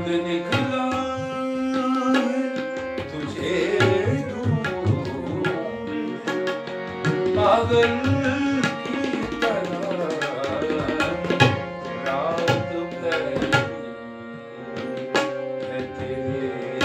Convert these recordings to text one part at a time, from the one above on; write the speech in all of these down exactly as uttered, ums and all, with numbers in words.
चांद निकला तुझे ढूंढ पागल की तरह रात भरी है तेरे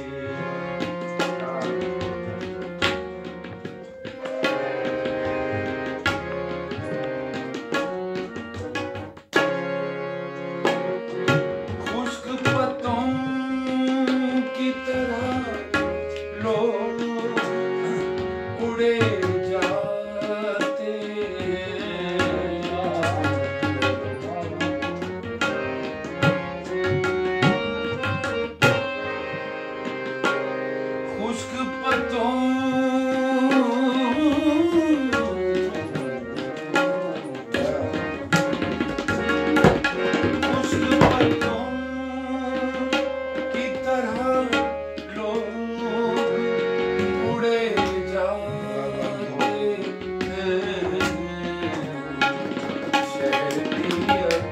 खुश्क पत्तों की तरह लोग उड़े जाते खुश्क पत्तों खुश्क पत्तों की तरह लोग उड़े जाते हैं शहर भी अब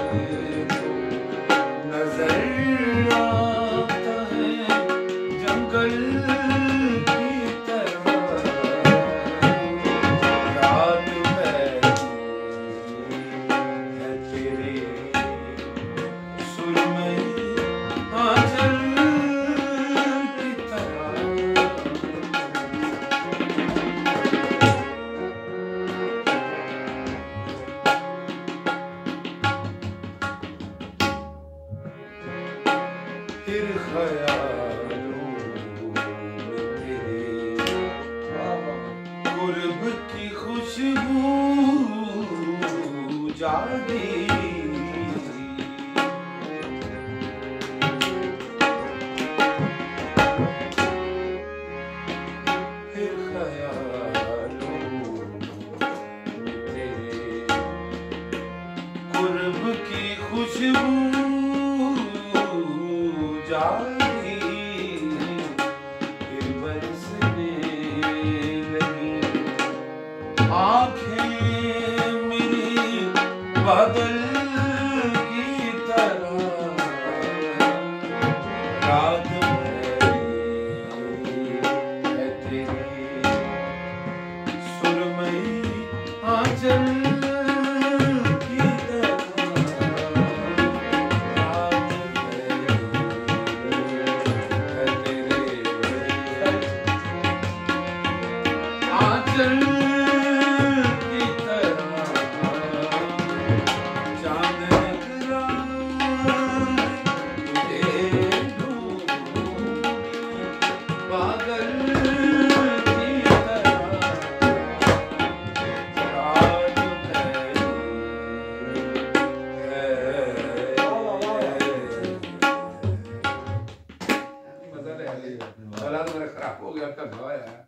नजर आता है जंगल की तरह रात भरी है तेरे सुरमई आंचल की तरह फिर ख्यालों में तेरे गुर्ब की खुशबू जागी फिर ख्यालों में तेरे गुर्ब की खुशबू जागी फिर बरसने लगी आंखें मेरी बादल की तरह रात भरी है तेरी सुरमई आंचल की तरह रात भरी है तेरे आंचल की तरह चांद निकला तुझे ढूंढ पागल की तरह रात भरी है मजा ले लिया गला तो मेरा खराब हो गया आपका गवाया है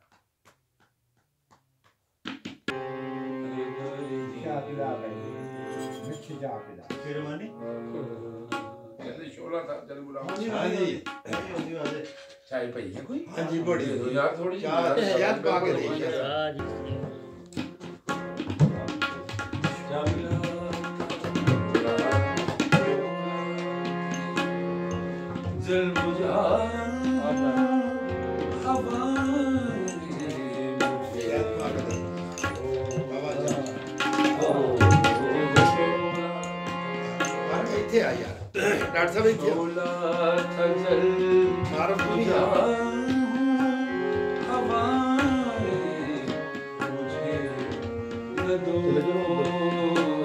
जल्दी शोला था जल्दी बुलाओ हाँ जी चाय पई है कोई हाँ जी बड़ी दे दो यार थोड़ी चार याद पा के देखिए जल बुझा हवा याद पा के देखिए बाबा जी इतने आ यार डॉक्टर साहब इतने बोला था जल मारो पूरी बुझा हवाएं मुझे न दो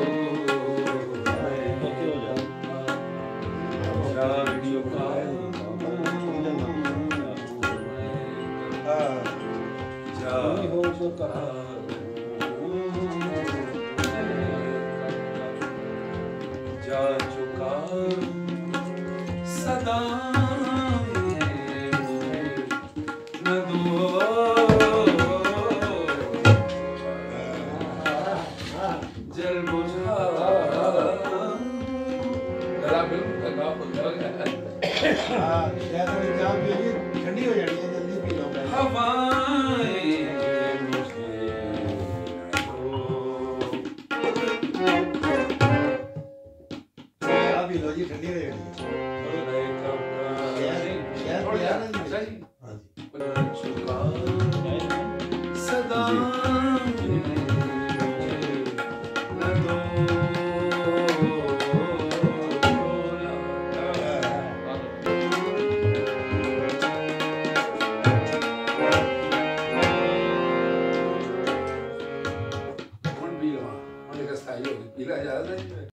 झाड़ियों का जा चुका सदा न दो जल बुझा गला बिल्कुल थका हो गया हाँ या तो एग्जाम के लिए ठंडी हो जानी है जल्दी पी लो हवाएं मुझे पी लो जी ठंडी हो जानी है ਅੱਛਾ ਜੀ